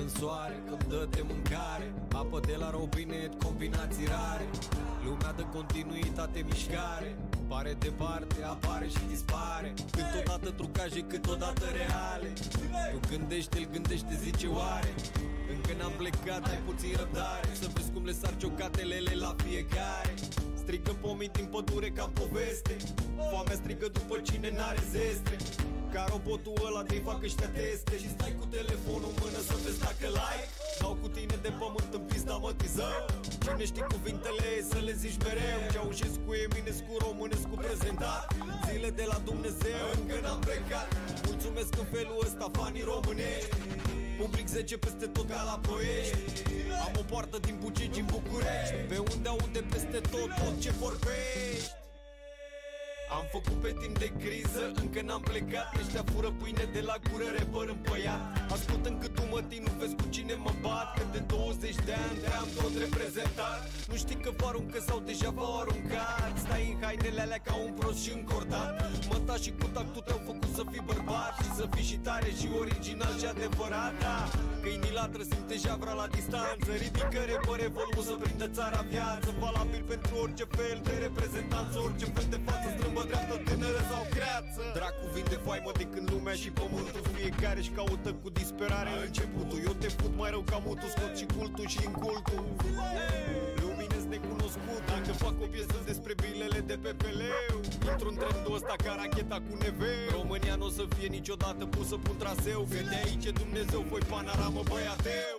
în soare, când dă de mâncare, apă de la robinet, combinații rare. Lumea dă continuitate, mișcare, pare departe, apare și dispare. Câteodată trucaje, câteodată reale. Tu gândește, îl gândește, zice oare. Încă n-am plecat, ai puțin răbdare, să vezi cum le sar cioccatelele la fiecare. Strigă pomii din pădure ca-n poveste, foamea strigă după cine n-are zestre. Ca robotul ăla de-i fac ăștia teste și stai cu telefonul în mână să vezi dacă like. Dau cu tine de pământ în pista, mă tizău. Cine știi cuvintele să le zici mereu. Ceaușescu, Eminescu, Românescu prezentat. Zile de la Dumnezeu, încă n-am plecat. Mulțumesc în felul ăsta fanii românești. Public 10 peste tot ca la Ploiești. Am o poartă din Bucegi în București, pe unde aude peste tot ce vorbești. Am făcut pe timp de criză, încă n-am plecat. Ăștia fură pâine de la gură, repăr împăiat. Ascultă-n cât umătii, nu vezi cu cine mă bat. Că de 20 de ani te-am tot reprezentat. Nu știi că vă aruncă sau deja v-au aruncat. Stai în hainele alea ca un prost și încordat. Măta și cu tactul te-au făcut să fii bărbat și să fii și tare și original și adevărat, da. Câinii latră, simte javra la distanță. Ridică repă revolul să prindă țara viață. Valabil pentru orice fel de reprezentanță, orice fel de față strâmbă, dreaptă, tânără sau creață. Dracu vinde faimă de când lumea și pământul. Fiecare își caută cu disperare începutul. Eu te fut mai rău ca mutul, scot și cultul și incultul. Luminez necunoscut, dacă fac o piesă despre bilele de pe peleu. Intru în trendul ăsta ca racheta cu neveu. România n-o să fie niciodată pusă pe un traseu, că de aici e Dumnezeu, foi panoramă, băiateu.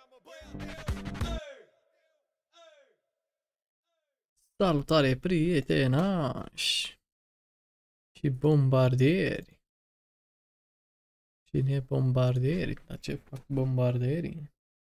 Salutare, prietenași și bombardieri. Cine e bombardieri? Dar ce fac bombardierii?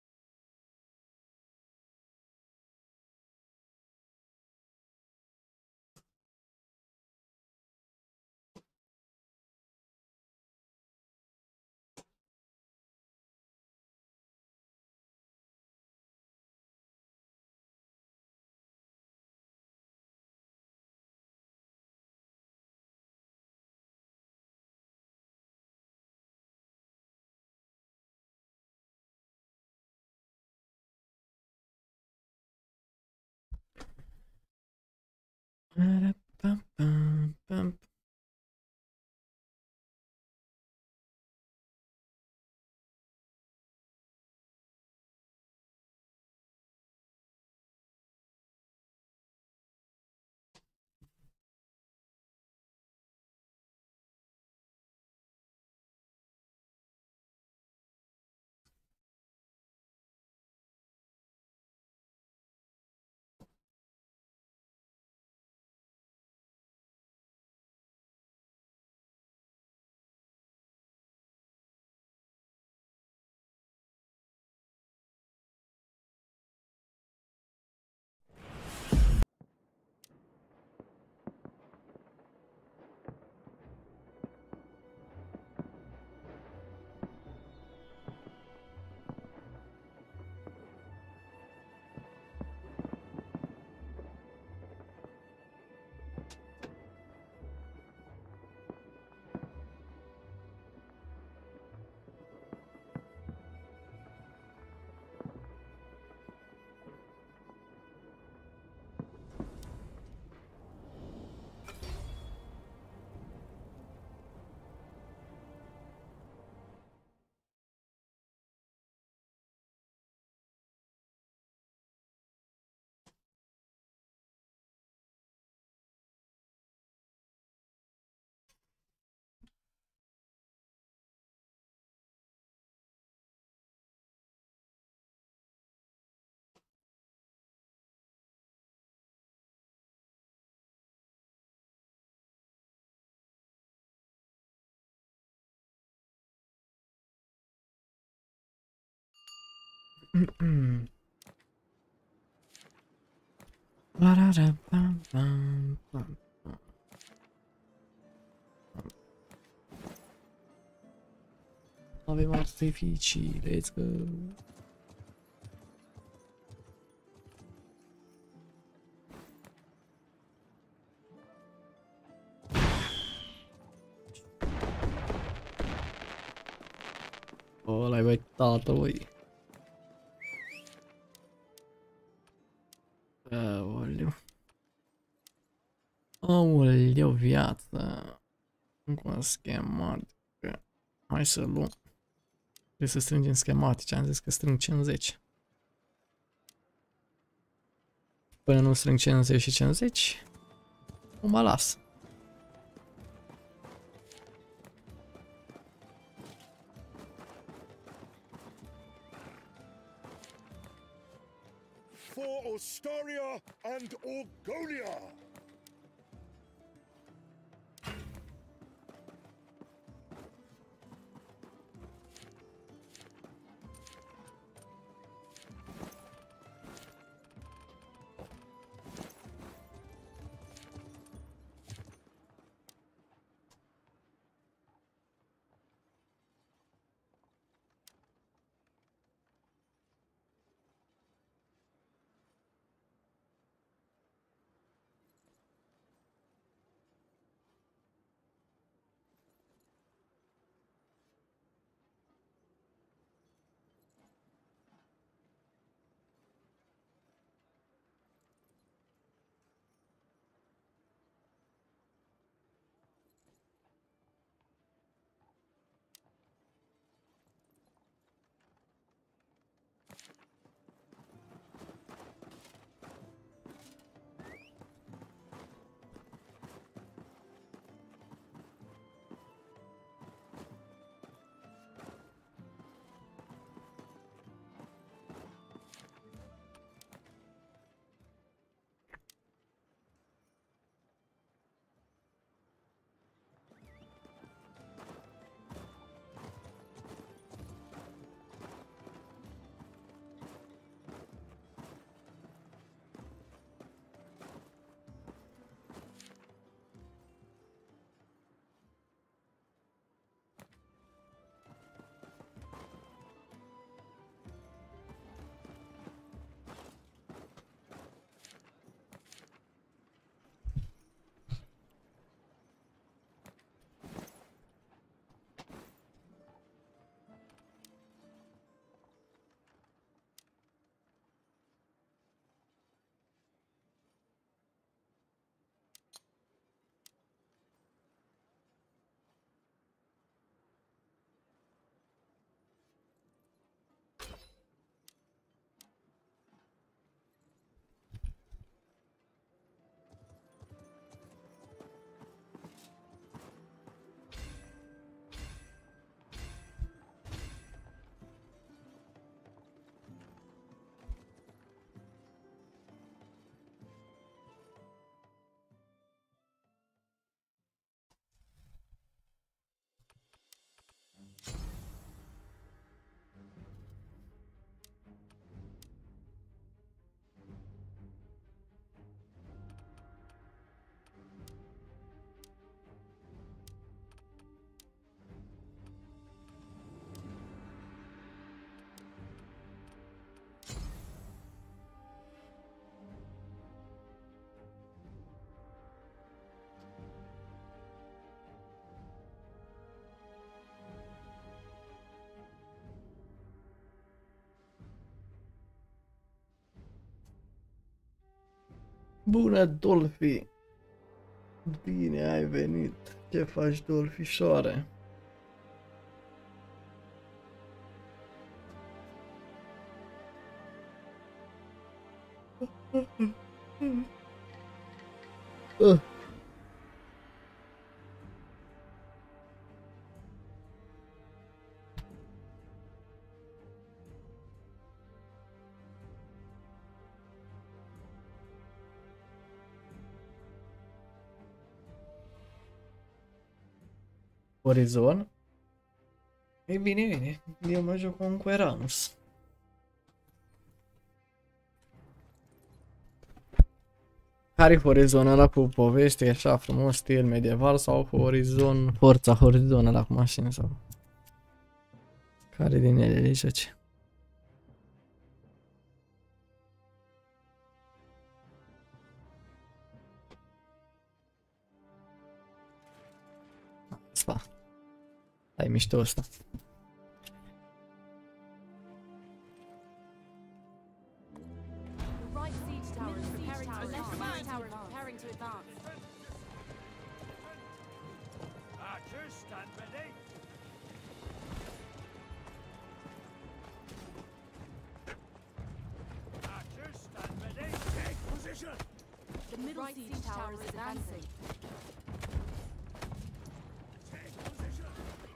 Avem artificii, let's go. Ăla-i băi tatălui. Aoleu. Aoleu, viață. Încă schematică. Hai să luăm. Trebuie să strângem schematice. Am zis că strâng 50. Până nu strâng 50 și 50, nu mă las. For Ostaria and Orgolia! Bună, Dolfi! Bine ai venit! Ce faci, Dolfișoare? Horizon? E bine, bine. Eu mă joc cu Queranus. Care Horizon ăla cu poveste așa frumos, stil medieval sau Horizon, Forța Horizon ăla cu mașini sau? Care din ele le joci? Asta. Ai mișto ăsta. The right siege tower is preparing to advance. Tower preparing to advance. Archers, stand ready. Archers, stand ready. Take position. The middle siege tower is advancing. Take position.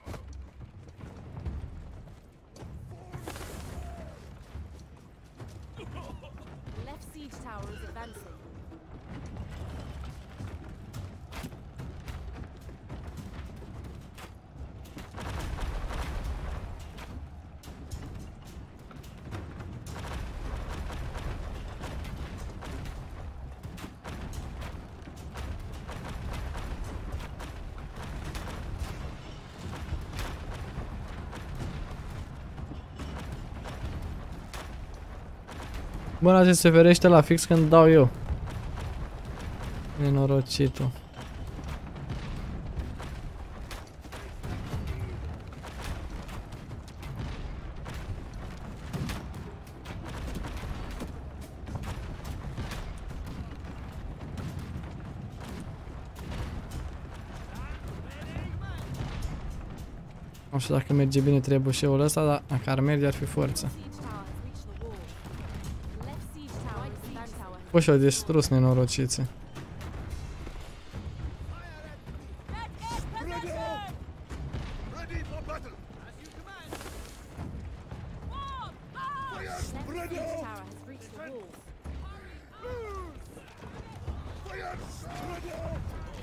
Left siege tower is advancing. Bă, ăla se ferește la fix când dau eu. Nenorocitul. Nu știu dacă merge bine trebușeul ăsta, dar dacă ar merge ar fi forță. Bă, și-au distrus nenorociții. Ready for battle. As you command. Fire spread out. Tower has reached the walls. Fire spread out.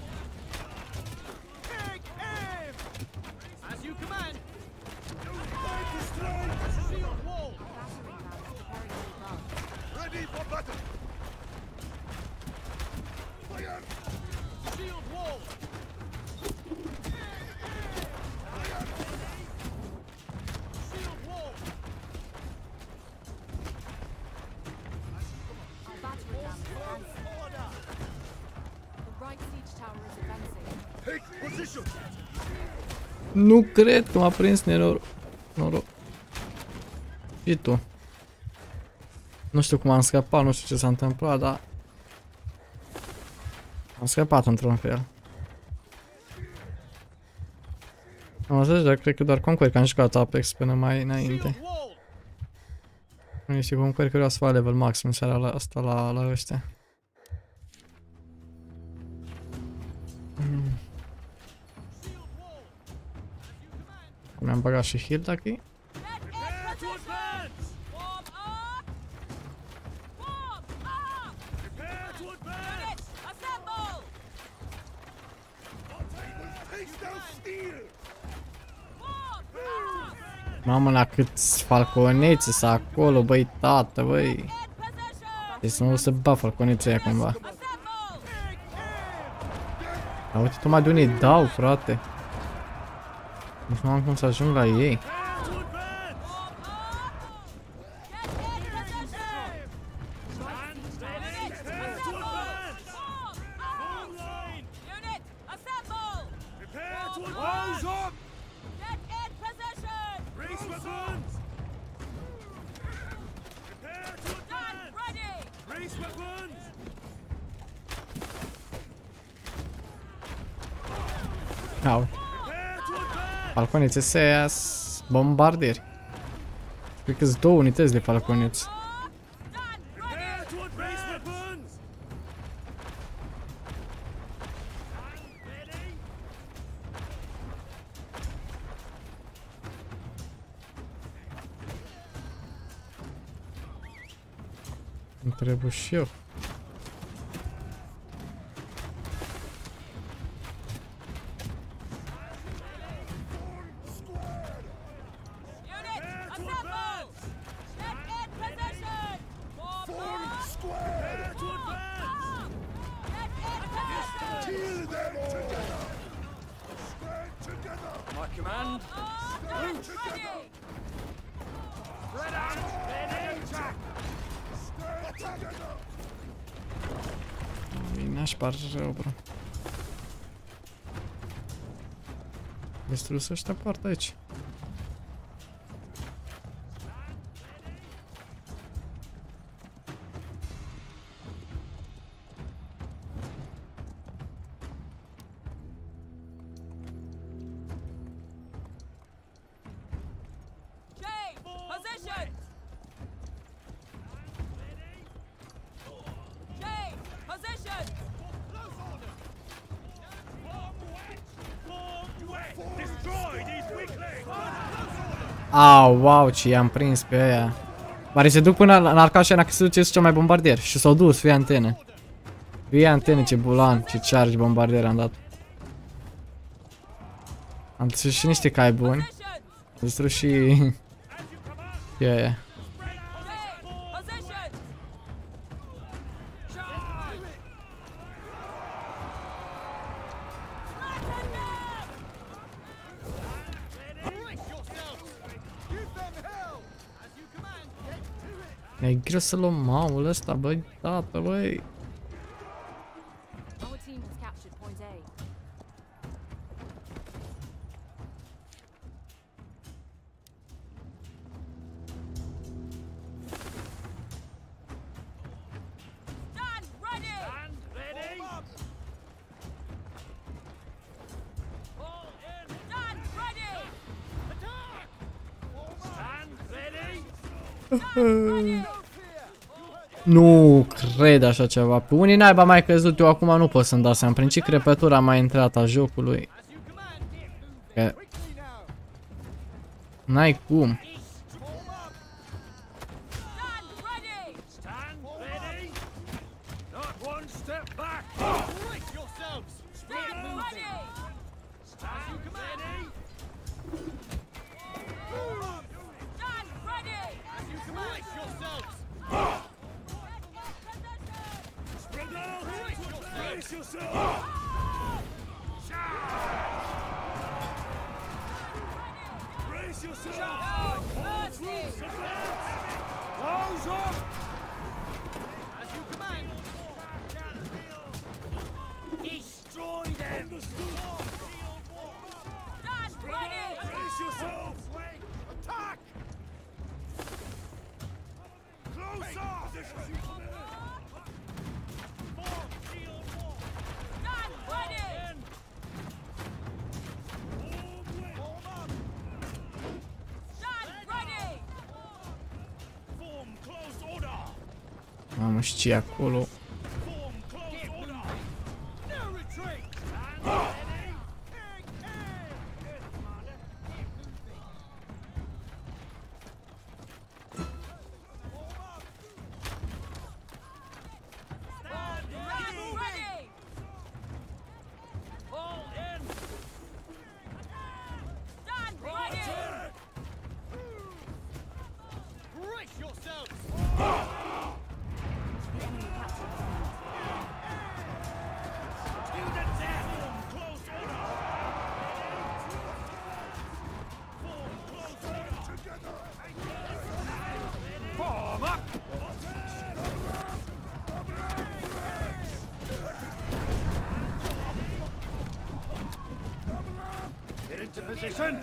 Take aim. As you command. Fight the strike. Shield wall. Battering ram is preparing to advance. Ready for battle. Fire. Shield wall. Shield wall. Our battering ram is advancing. Order. The right siege tower is advancing. Take position. Nu cred că m-a prins noroc. Și tu. Nu știu cum am scăpat, nu știu ce s-a întâmplat, dar... Am scăpat într-un fel. Am zis, dar cred că doar Conquer, că am jucat Apex până mai înainte. Shield wall. Nu știu Conquer că vreau să fac level maxim în seara asta la ăștia. Mi-am băgat și heal dacă e. Prepare to advance. Form up! Form up! Prepare to advance. Assemble! Taste down steel. Form up! Mamă, la câți falconeți sunt acolo, băi, tată, băi. Position! Deci să nu se bat falconeții aia cumva. Assemble! Dar uite tocmai de unde îi dau, frate. Nici nu am cum să ajung la ei. Prepare to advance. Get in position! Stand ready. Prepare to advance. Full line. Unit, assemble! Prepare to advance. Up. Get in position! Raise weapons. Prepare to Stand advance. ready! Raise weapons. Au, Prepare to advance. falconeții ăștia bombardieri. Cred că sunt două unități de falconeți. Stand Prepare to advance. Raise weapons. Stand ready. Îmi trebuie și eu. Unit, assemble! Get in position! Form up! Prepare to advance. Get in position! Kill them together. Stand together. My command. Stand ready! Spread out. Ready. Attack. Stand together. Bine, aș par rău, bro. Distrus ăștia poartă aici. Au, wow, ce i-am prins pe aia. Pare se duc până în arcașa că se duce cel mai bombardier. Și s-au dus, fie antene. Fie antene, ce bulan, ce charge bombardier am dat. Am distrus și niște cai buni. Am distrus și... Yeah. Position. E greu să luăm maul ăsta, băi, tată, băi. Our team has captured point A. Stand ready. And ready. Fall in. Stand ready. Attack. Stand ready. Nu cred așa ceva. Pe unii naiba mai căzut, eu acum nu pot să-mi dau seama. Prin ce crepătură a mai intrat a jocului? As you command. Că... N-ai cum. Stand ready. Stand ready. Not one step back. Brace yourselves. Stand ready. Stand ready. Stand ready. As you command. Brace yourselves. Spread out. Brace yourselves. Brace yourselves. Mercy. Close up. As you command. Destroy them. Stand ready. Brace yourselves. Attack. Close up. Stand ready. Stand ready. Form close order. Mamă, și ce e acolo? Form close order. No retreat. Stand ready. Yes, Commander. Stand Ready. Fall in. Stand ready. Brace yourselves. To the death. Form close order. Form close order. Together. Form up. Get into position.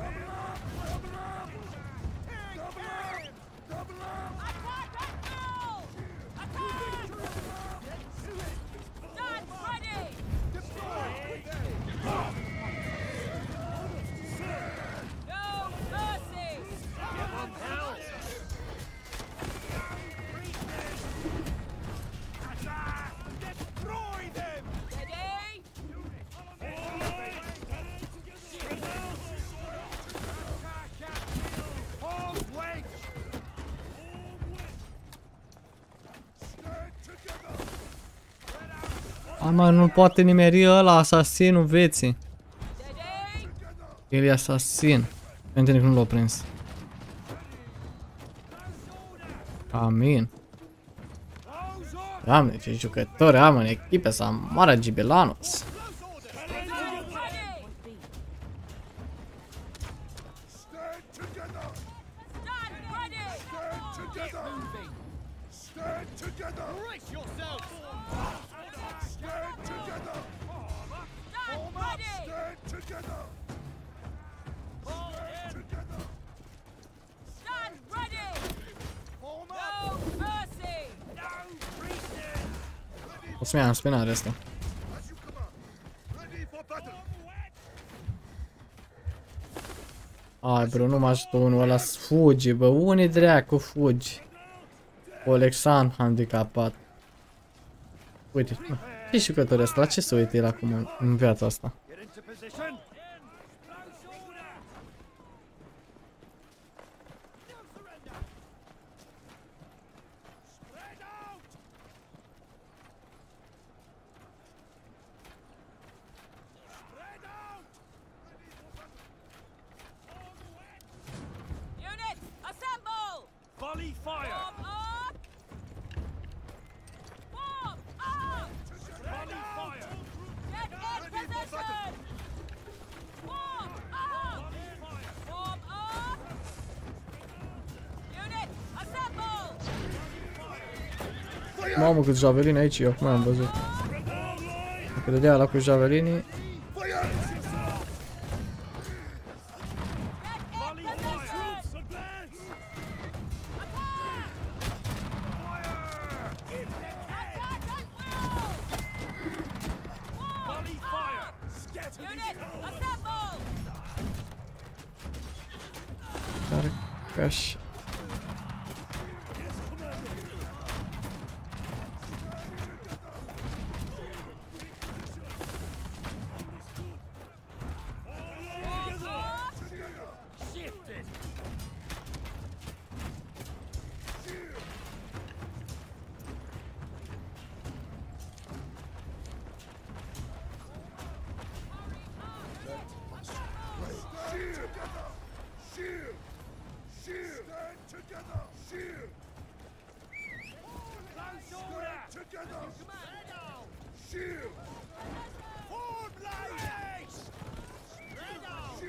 Attack and kill. Attack. Stand ready. No mercy. Give them hell. Attack. Destroy them. Ready. Hold weight. Mă, nu poate nimeri ăla, asasinul vieții. Ready. El e asasin. Pentru că nu l-a prins. Amin. Doamne, ce jucători am în echipă să moară Gibelanos. Stand ready. Stand together. Stand ready. Stand together. Brace yourselves. Stand together. Stand ready. Stand together. Together. Stand ready. Form No up. mercy. No retreat. O să-mi ia în spinare asta. As you command. Ready for battle. Ai, bro, nu mă ajută unul ăla să fugi, bă, unii dracu fugi. Alexandru handicapat. Uite, ce jucători ăsta, la ce se uite el acum în viața asta? Get into position. Mamă, cât javelin aici, eu cum am văzut. Că dădea ăla cu javelinii. Unit, assemble! Carcaș. Shifted. Close order. Together. Shield. Forward line. Spread out.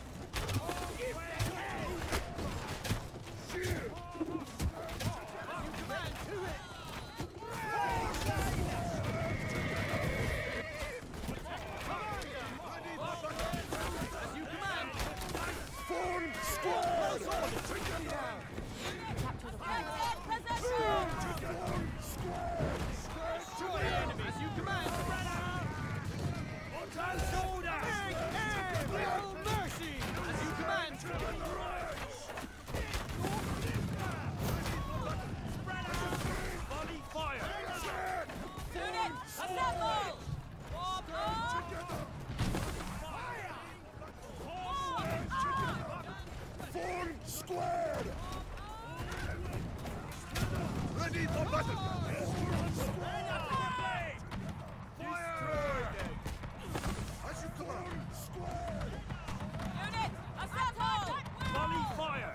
Unit, assemble! Volley fire.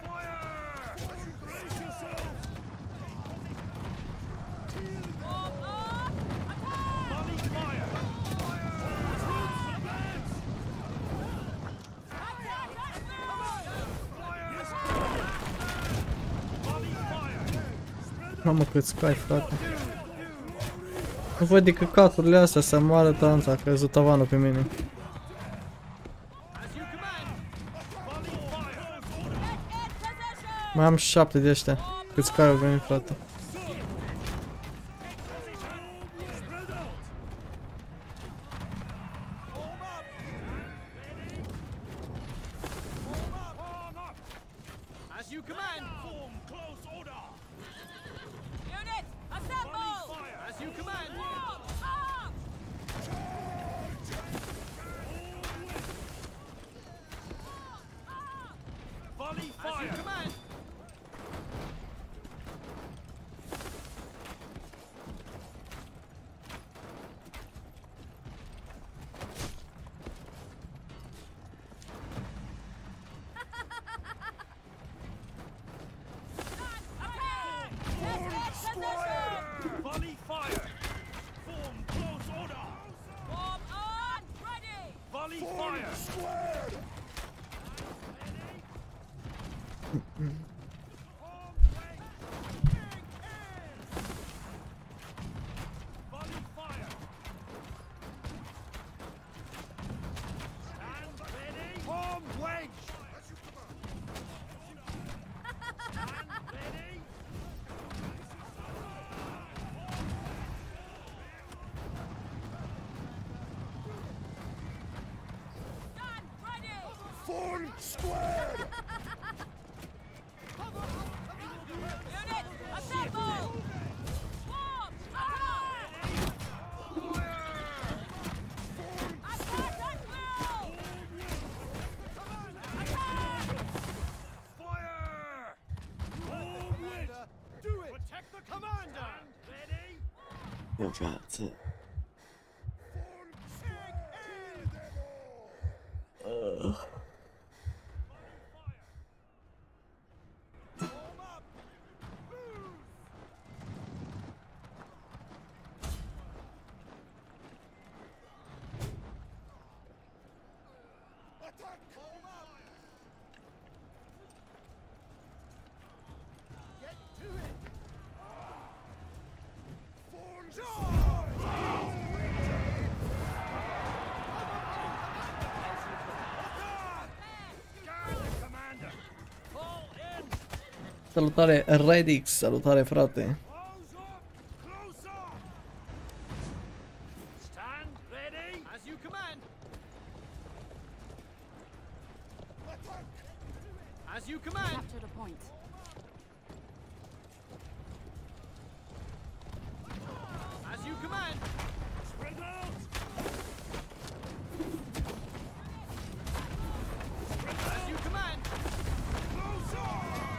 Form up! Attack! Volley fire. Volley fire. Mamă, cât scai, frate. Nu văd de căcaturile astea să moară tanța, că a căzut tavanul pe mine. As you command. Volley fire. In position! Mai am 7 de ăștia. Cât scai au venit, frate. As you command. Form close order. Unit, assemble! As you command. Form up! Volley fire. As you command. Attack! In position! Volley fire. Form close order. Form on! Ready! Volley fire. Volley fire. Stand ready. Form wedge. Stand ready. Stand ready! Form squared! Unit, assemble! Form! Attack! Attack at will! Attack! Fire. Form wedge. Do it. Protect the commander. Stand ready. 要爪子。 Attack! Form up! Get to it! Salutare Redix, salutare frate. Close up! Closer! Stand ready! As you command. Attack! As you command. Captured a point. As you command. Spread out! As you command. Closer!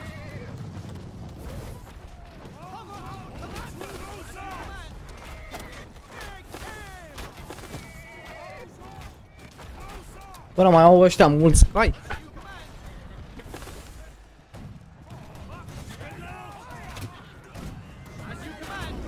Closer. Bă, mai au ăștia mulți cai. As you command.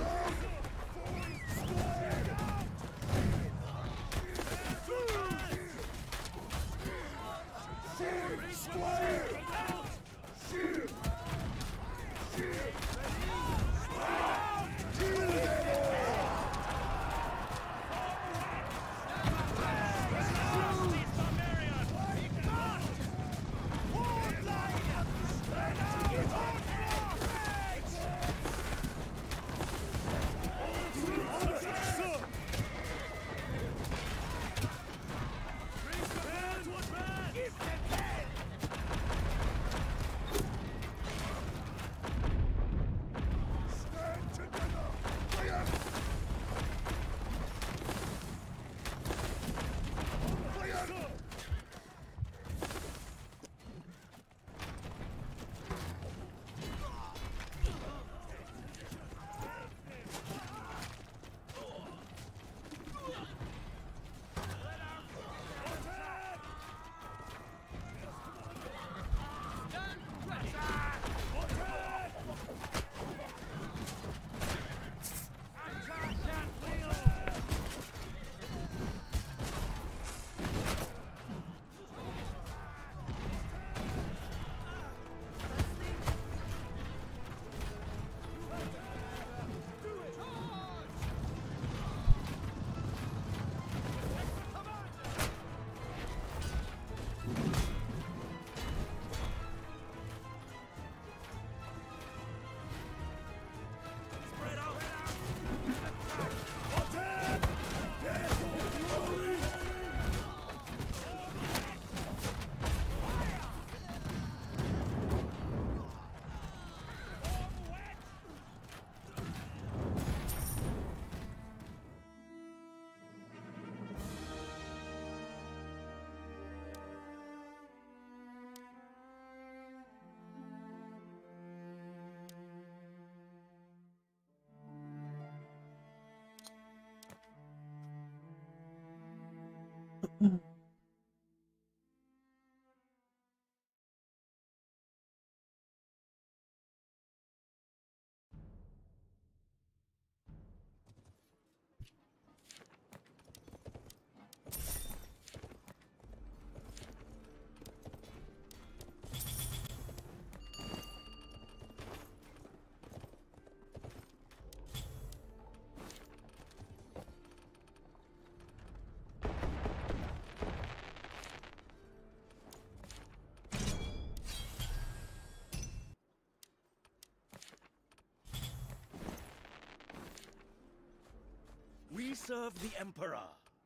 We serve the Emperor.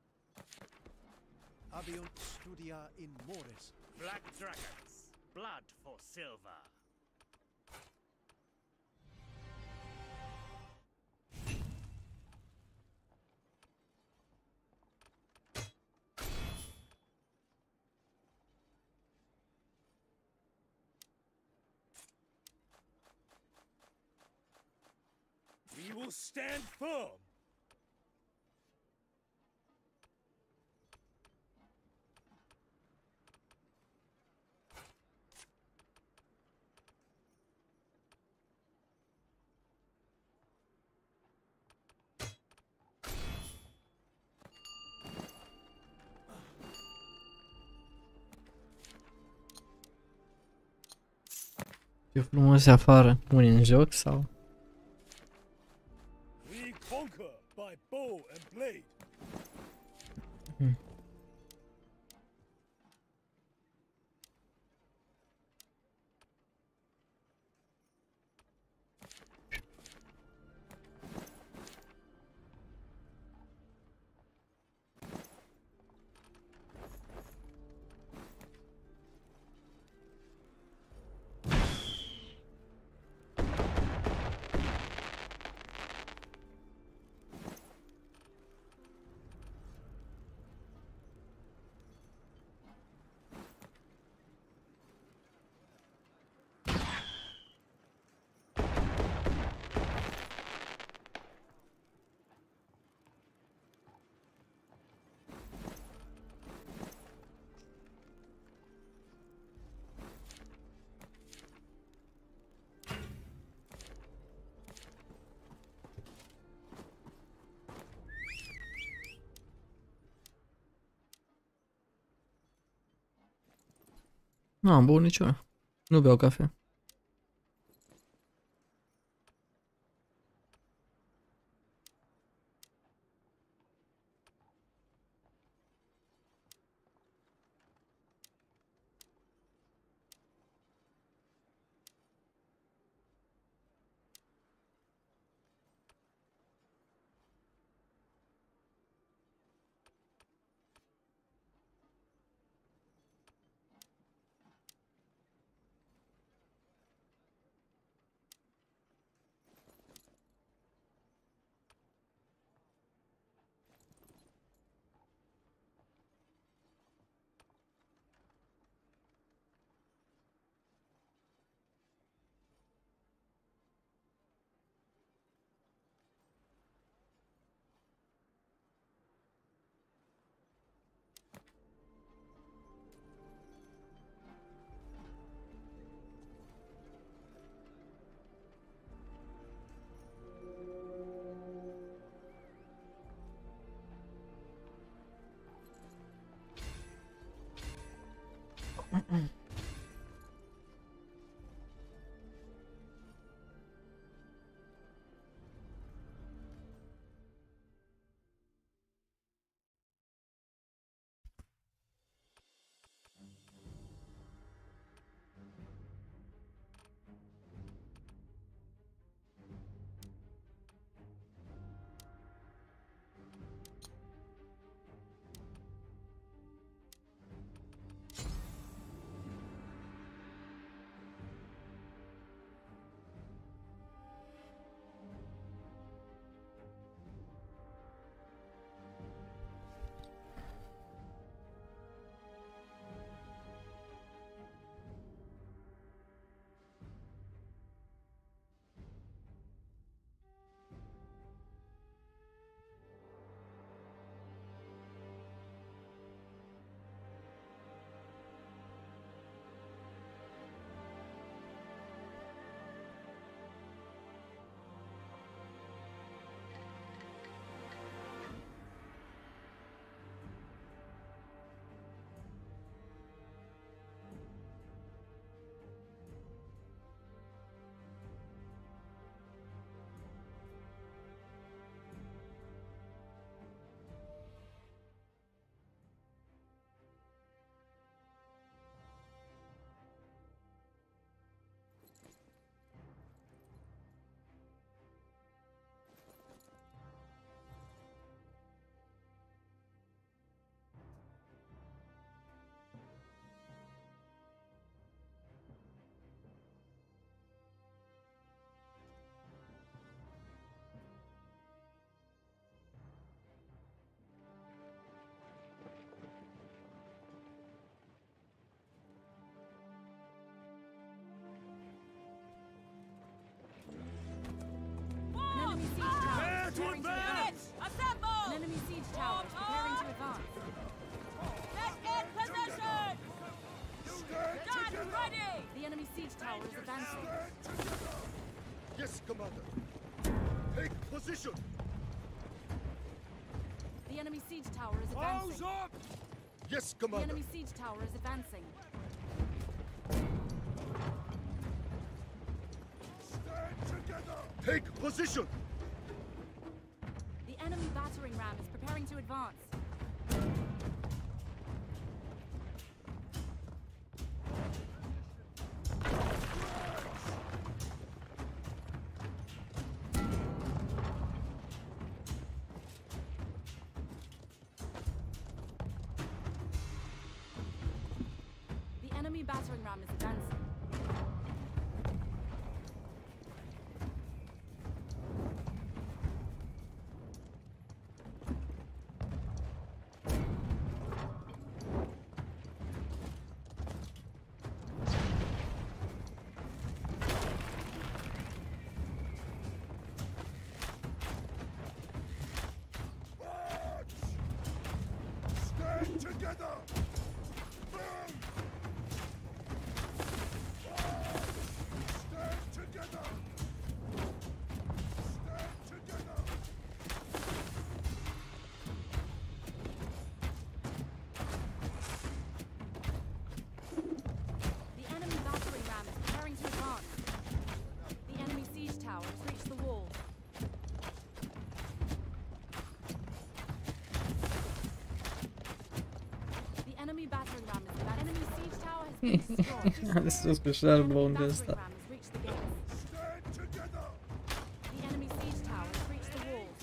Abiunt studia in Moris. Black dragons, blood for silver. We will stand firm. Ce frumos e afară. Unii în joc sau? We conquer by bow and blade. Nu am băut niciuna. Nu beau cafea. Units, assemble! An enemy siege tower is preparing to advance. Get in position! Stand ready! The enemy siege tower is advancing. Yes, Commander. Take position. The enemy siege tower is advancing. up! Yes, The Commander. enemy siege tower is advancing. Stand together. Take position. The enemy battering ram is preparing to advance. The enemy battering ram is advancing. Stand together. Burn. destroyed. Sus cu șarbul unde Battering ăsta. ram has reached the gates. Stand together. The enemy siege tower has reached the walls.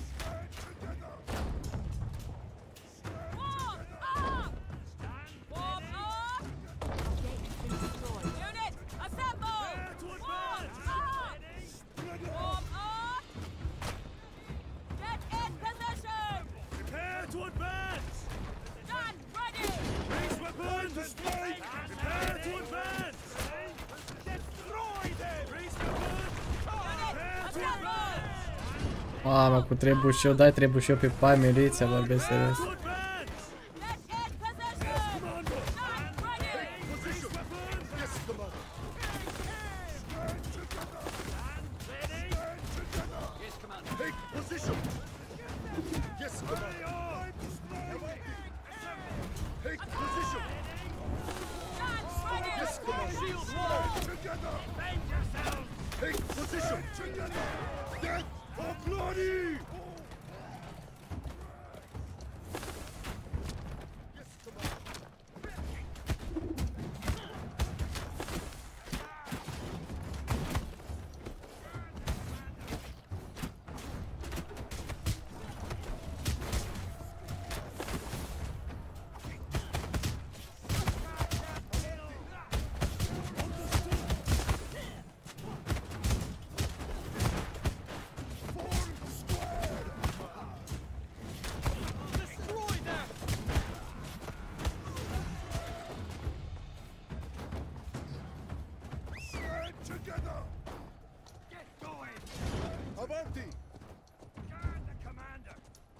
Warm up! Warm up! Our gate has been destroyed. Unit, assemble! Warm up! Warm up! Get in position! Prepare to advance! Stand ready! Raise weapons! Prepare to advance! Destroy them! Raise weapons! Prepare to advance! Mamă, cu trebușeu, dai trebușeu pe pai, miliția, vorbesc serios. To advance! Get in position! Stand ready! Position. Yes, Commander. Yes, Commander. Take position. Yes, Commander. Take position. Stand ready! Yes, Commander. Shield wall! Together. Defend yourselves! Take position. Together. Death for glory. Yes, Commander. Destroy them! Stand together. Get going! Avanti. Guard the commander!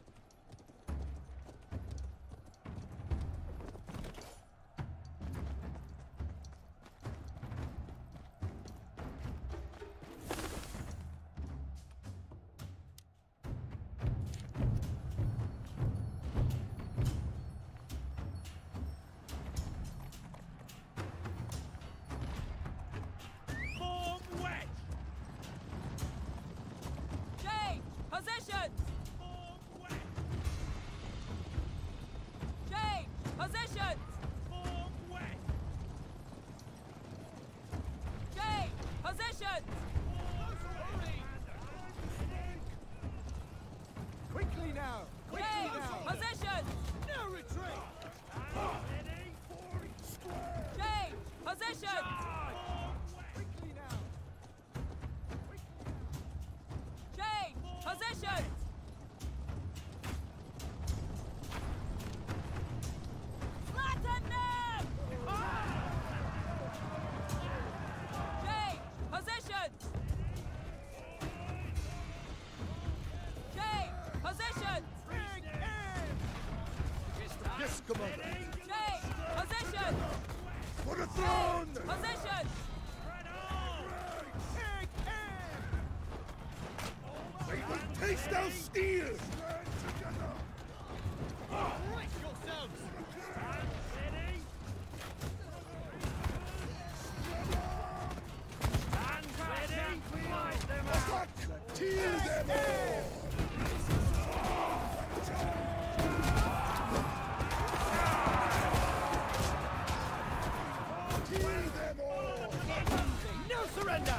Form wedge! Change positions! Form wedge! Change positions! Form wedge! Change positions! Quickly now! Quickly Change now! positions! No retreat! Ready? Change positions! Quickly now! Change positions! Flatten them! Change positions! Change positions! Bring in! Yes, Commander. Change positions! For the throne. Positions! Take aim! They will taste our steel. Stand together. Brace yourselves! Ready? Stand ready! Fight them out! Attack. Kill them all. Kill them all. No surrender!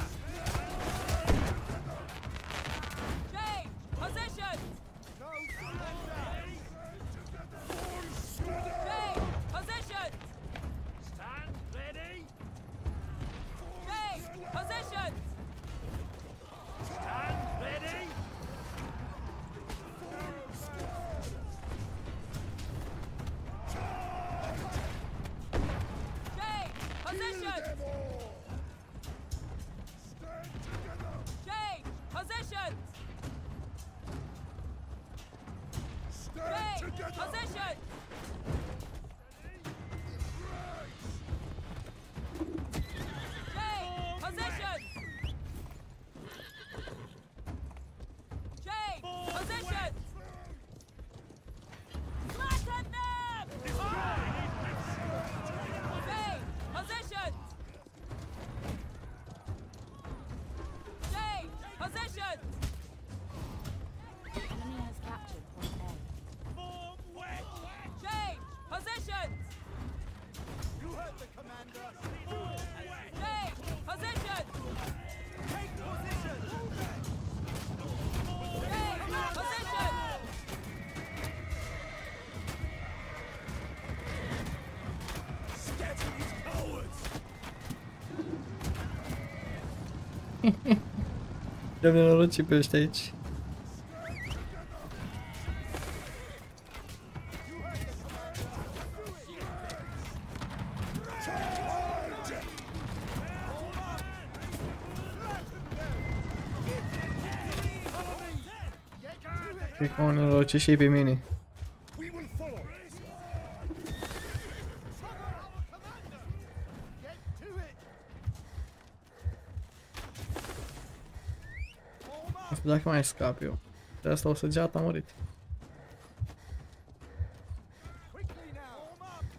Change positions! No surrender! Change positions! Stand ready! Change positions! Stand ready! Change positions! Them all. Stand together. Change positions! Stand Change together. positions! Change positions! Change positions! Flatten them! Change positions! Change positions! The enemy has captured point A. Form wedge! De-am nenorocit pe ăștia aici. Cred că mă nenorocit și ei pe mine. We will follow. Get to it! Nu știu dacă mai scap eu. De asta o săgeată am murit. Quickly now! Form up!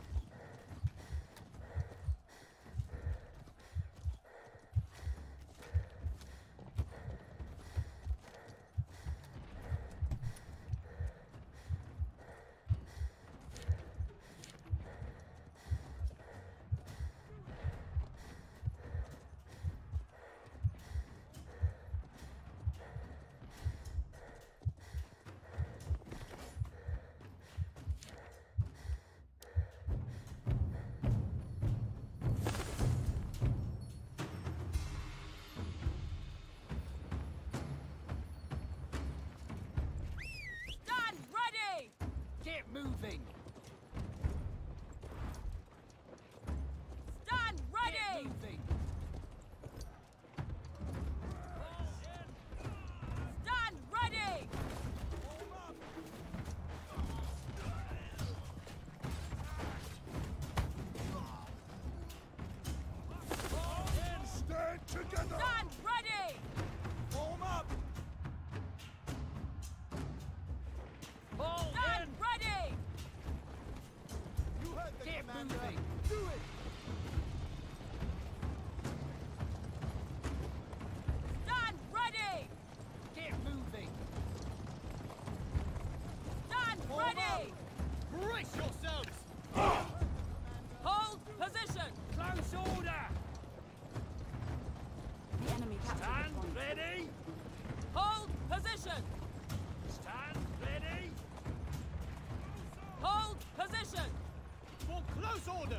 Stand ready! Get moving! Stand Get ready! moving! Stand ready! Stand together. Stand ready! Form up! Stand ready! You heard the Get moving! Do it! Stand ready! Get moving! Stand Form ready! up. Brace yourselves! Hold position! Close order! The enemy captured Stand the point. ready! Hold position! Stand ready! Hold position! For close order!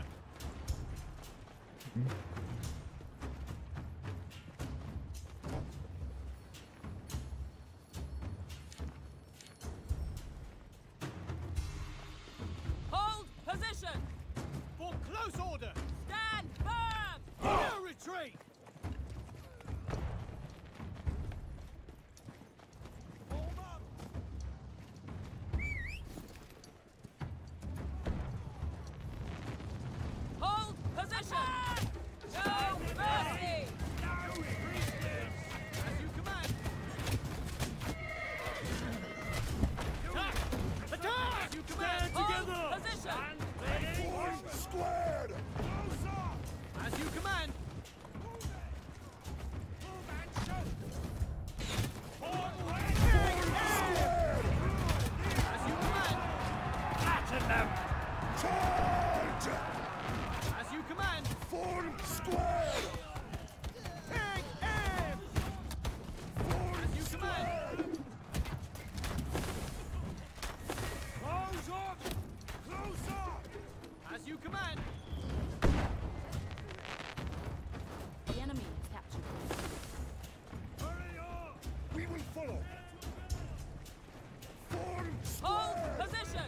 Hold position! For close order! Stand firm! No retreat! Form up! Hold position! No mercy! As you command! Attack! Attack! As you command! Hold position! Stand ready! Form squared. As you command! As you command! Flatten them! Charge. As you command! Form squared. Take aim! Form As you command! Close up. Close up. As you command! The enemy has captured the point. Hurry up. We will follow. Form Hold squared. position!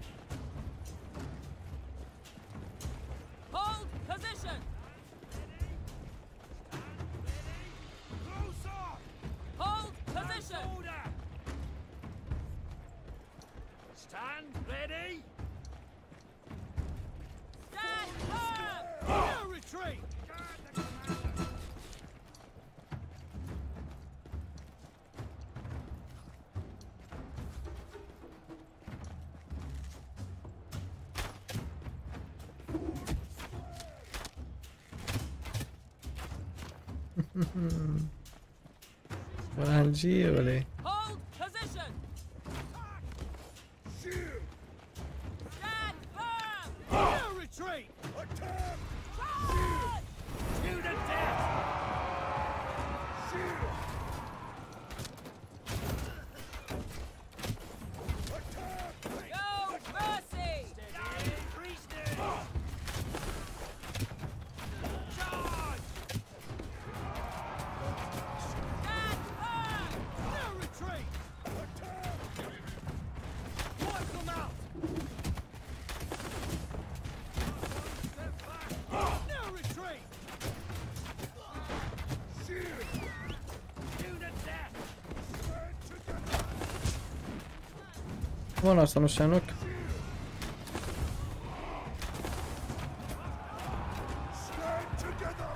Hold position! Close up. Hold position! Order! Stand ready! Stand firm! No retreat! Frangiole. Hold position! Shield. Stand firm! No retreat! Attack. Charge! To the death! Shield. Attack. No mercy! Priestess! Charge! Buono, stanno Shanuk. Stand together!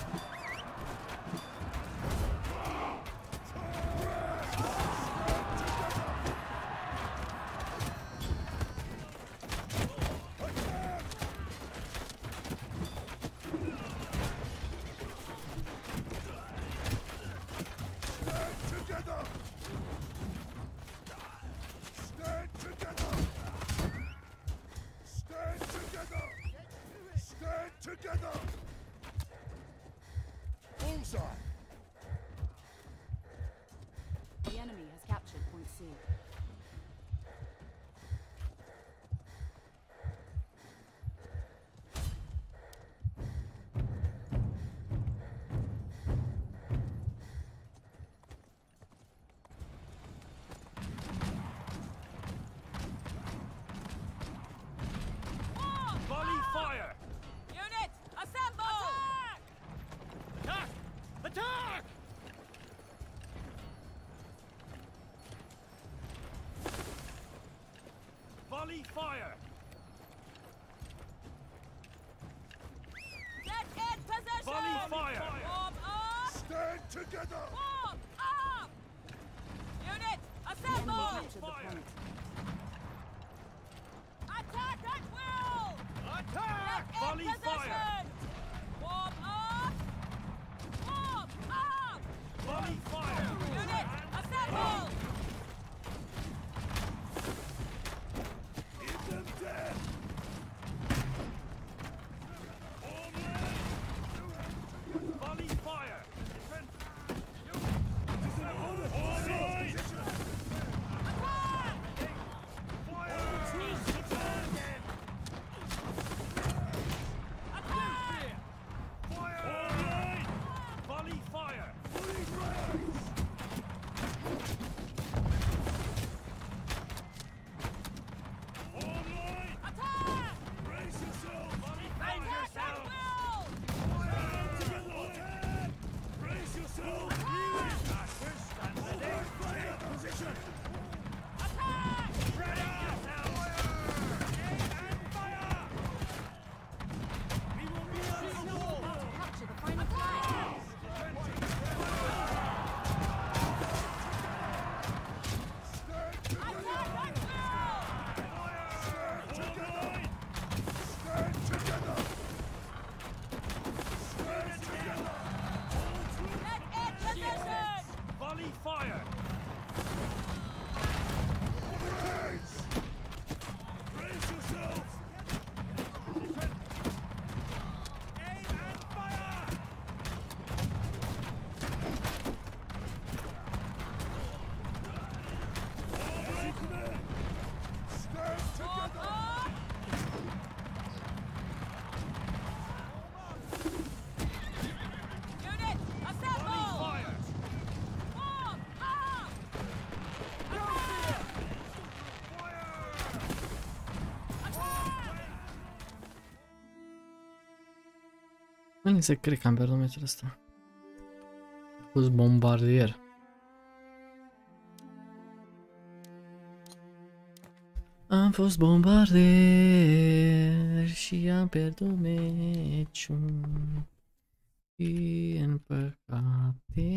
Together! Stand together! Stand together! Stand together! Bullseye! The enemy has captured Point C. Volley fire! Unit, assemble! Attack! Attack! Volley fire! Get in position! Volley fire! Form up! Stand together! Form up! Unit, The enemy assemble! captured the point. Attack at will! Attack! Get in Volley position! fire! Form up! Form up! Volley fire! Unit, assemble! Give them death! Volley fire! Volley fire! Attack! Brace yourself! Defend Attack yourself! at will! Brace yourself! Masters, stand ready! Fire position! Attack! Protect yourself! About to capture the final flag. Attack at will! Stand together! Stand together! Get in position! Volley fire! Brace! Brace yourself! Stand Form together! up! Unit, assemble! Fire! Form up! Attack! Attack! Nu mi se cred că am pierdut meciul ăsta. A fost bombardier. Am fost bombardier și am pierdut meciul. Din păcate.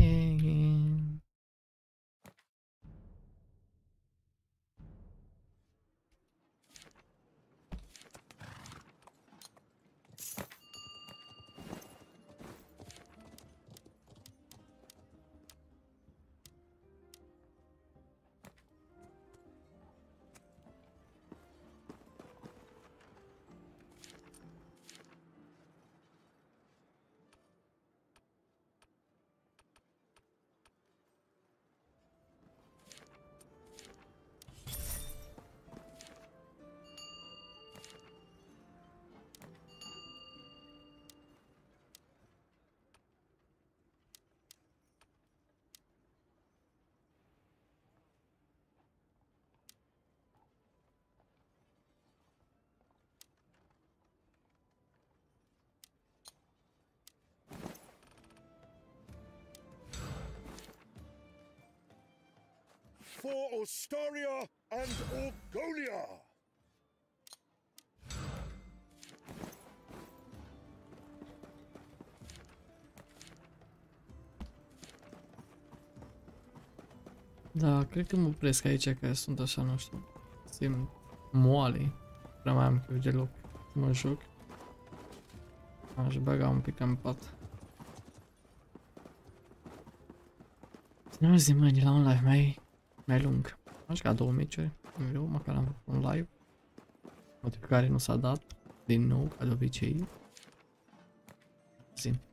for Ostaria and Orgolia! Da, cred că mă opresc aici, că sunt așa, nu știu, simt moale. Prea mai am chef deloc să mă joc. Aș băga un pic în pat. Să ne auzim mâine la un live mai lung. Am jucat 2 meciuri, eu măcar am făcut un live. Motiv care nu s-a dat, din nou, ca de obicei. Zi.